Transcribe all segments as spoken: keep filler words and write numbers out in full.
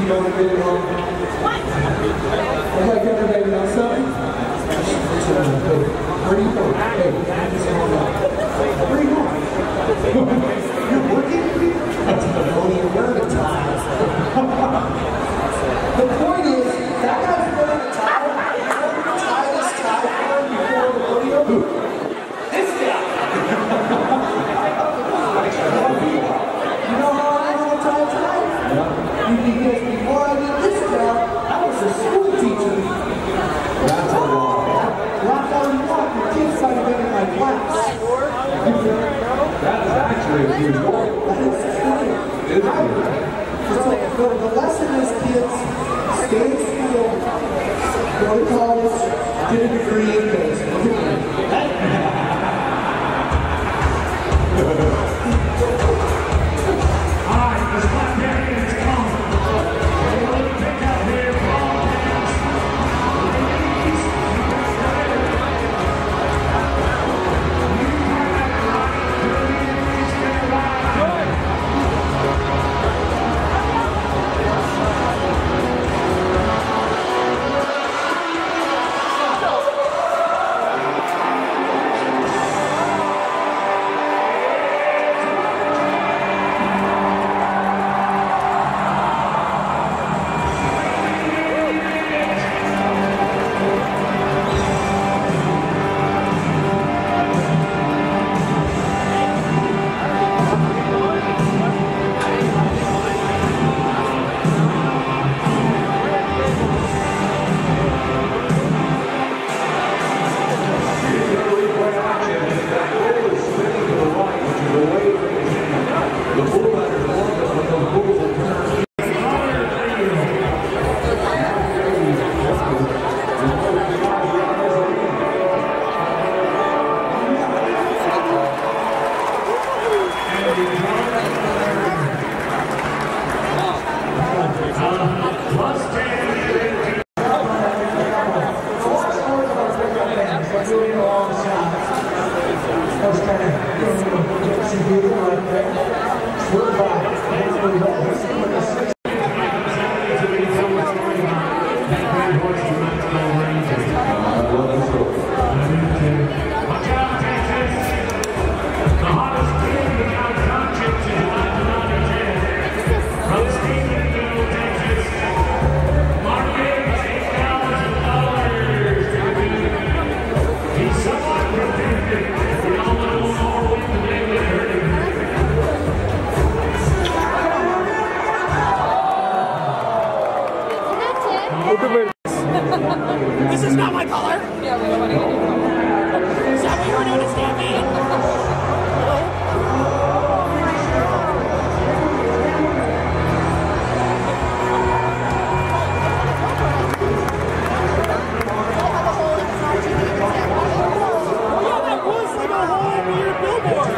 motivated on. I'd like everybody to know something. Where do you go? Hey, where are you going? You're working? That's the only word of time. The point is, that guy's wearing a tie. You know who the tie this tie for before the rodeo? Who? This guy. You know how I know how to tie a tie? Yeah. Because before I did this job, I was a school teacher. That's a lot. Rock on you walk, your kids started getting my class. That is actually a huge goal. That is true. It is. So the, the lesson is, kids, stay in school, go to college, get a degree in business. This is not my color. Yeah, we don't want to get it. Is that what you were doing to Stampede? Yeah, that was like a whole weird billboard.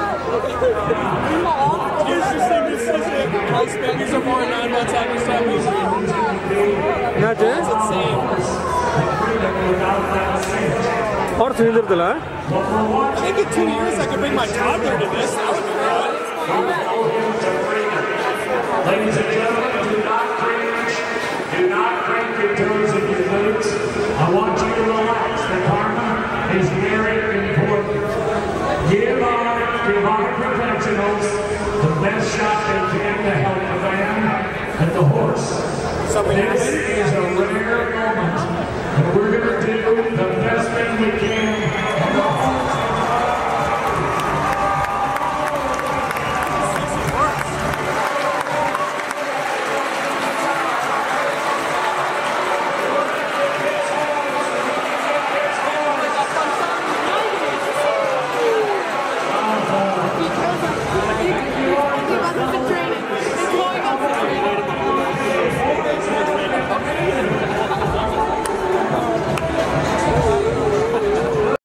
It's just like this is it. I spent these are more than nine months after Stampede. Not That's insane. Or three hundred dollar. I think in two years I could bring my toddler to this. That would be good. Ladies and gentlemen, do not cringe. Do not crank your toes in your boots. I want you to relax. The karma is very important. Give our, give our professionals the best shot they can to help the man and the horse. Something this is